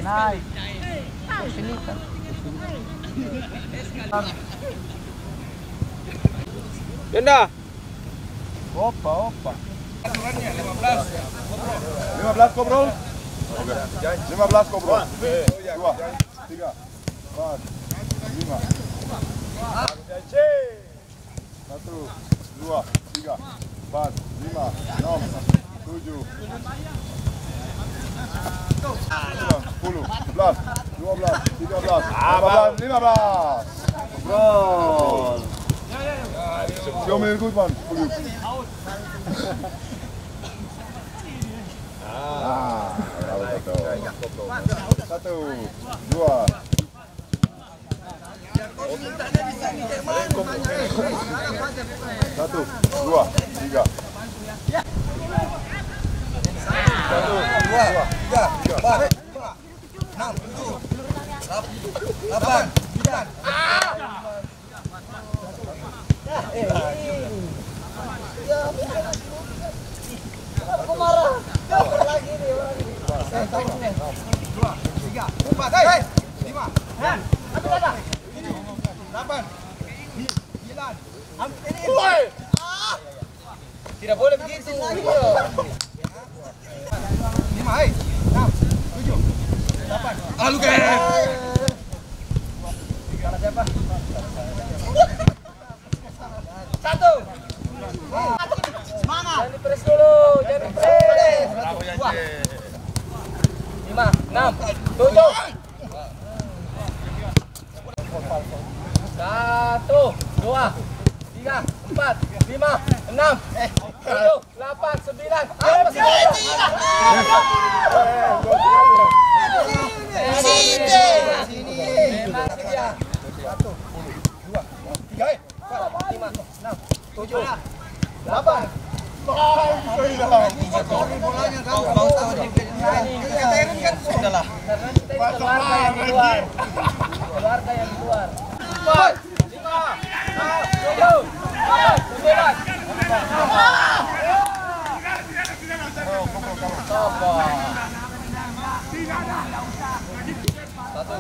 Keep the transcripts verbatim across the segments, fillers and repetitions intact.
Naik. Kesulitan. Denda. Opa, opa. lima belas. lima belas kobrol. Oke. lima belas kobrol. dua, tiga, empat, lima. Satu, dua, tiga, empat, lima, enam, tujuh, sepuluh, sebelas, dua belas, tiga belas, empat belas, lima belas. Kobrol. Show me a good one for you. Ah, satu, dua, satu, dua, tiga, satu, dua, tiga, empat, enam, tujuh, delapan, sembilan. Aku marah. Lagi nih, lagi. Dua, tiga, empat, hei, lima, enam, tujuh, delapan, sembilan. Ini. Tidak boleh begitu. Lima, hei, enam, tujuh, delapan. Alu ke. Siapa? Satu. Semangat. Jangan dipres dulu, jangan dipres. Dua. Lima, enam, tujuh. Satu, dua, tiga, empat, lima, enam, tujuh, delapan, sembilan. Sini. Memang dia. Satu, dua, tiga, empat, Lima, enam, tujuh, delapan. Bolanya kamu bang tahu ini kan sudahlah. karena kita itu keluarga yang di luar. Keluarga yang di luar. Empat, lima, enam, tujuh, delapan, sembilan. Satu.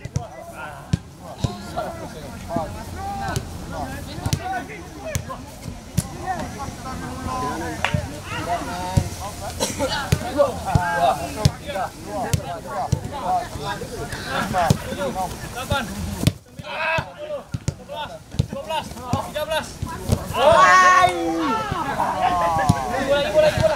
Delapan, sembilan, dua belas, tiga belas. Bola, bola, bola.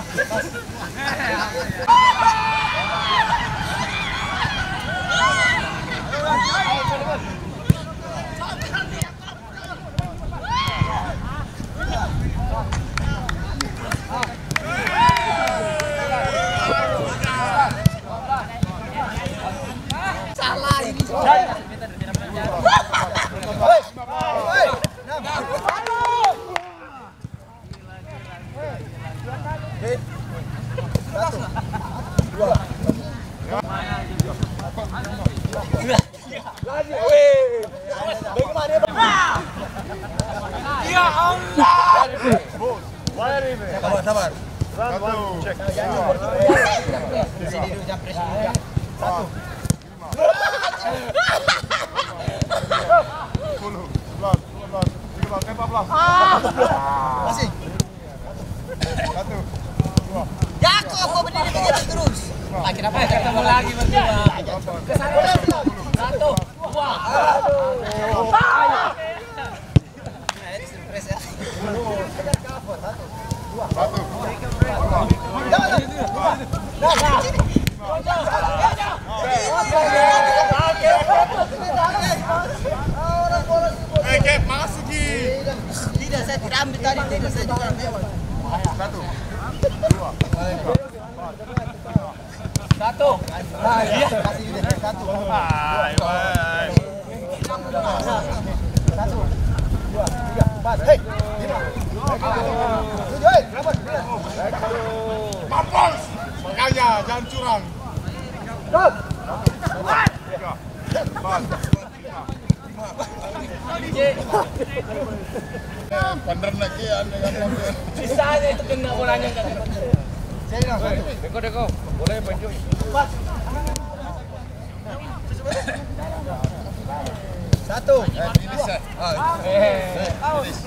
Salah ini. Ya Allah. Sabar, sabar. Satu. Sini dulu jangan pres dulu. Satu. Sepuluh, sebelas, dua belas, tiga belas, empat belas. Masih. Satu, dua. Jakob, kau berdiri begitu terus. Ah, kenapa ketemu lagi berdua? Kesana. Satu, dua. Aduh. Satu. Eh, Kep, masuki. Tidak, saya tidak ambil tadi. Tidak, saya juga ambil. Satu. Dua. Satu. Iya. Kasih ini. Satu. Hai, hai. Satu. Dua, tiga, empat. Hei, lima. Tujuh, hei, delapan, sembilan. Mampus. Makanya jangan curang. Dua. Tiga. Empat. Pandar lagi anda kan. Sisanya itu kena bolanya kan. Saya nak satu. Deko, deko. Boleh bantu. Empat. Satu. Eh, finish eh. Ah, Eh. finish.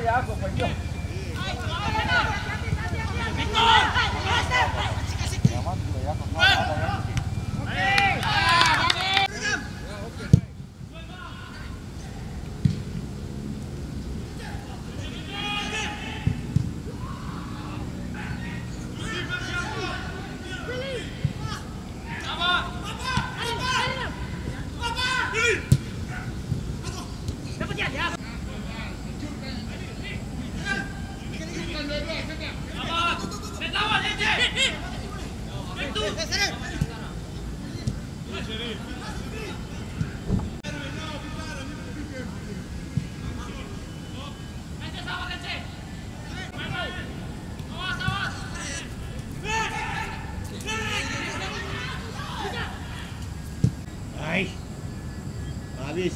Habis.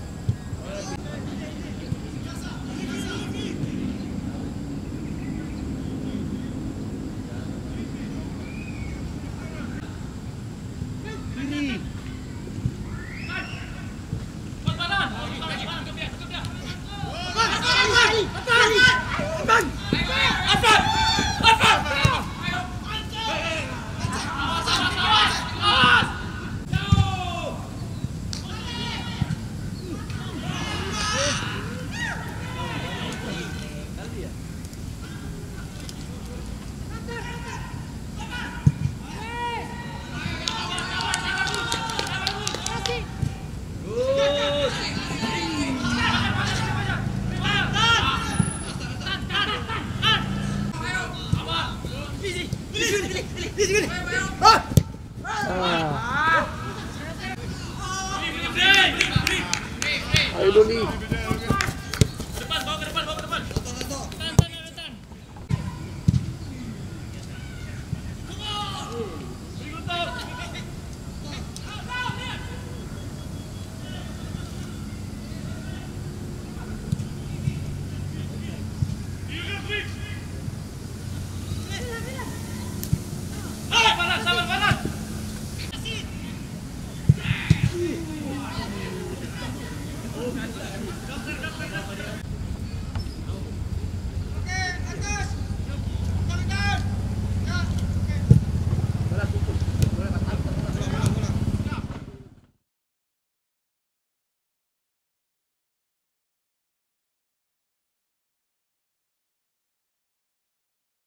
Kiri. Ayo Doni.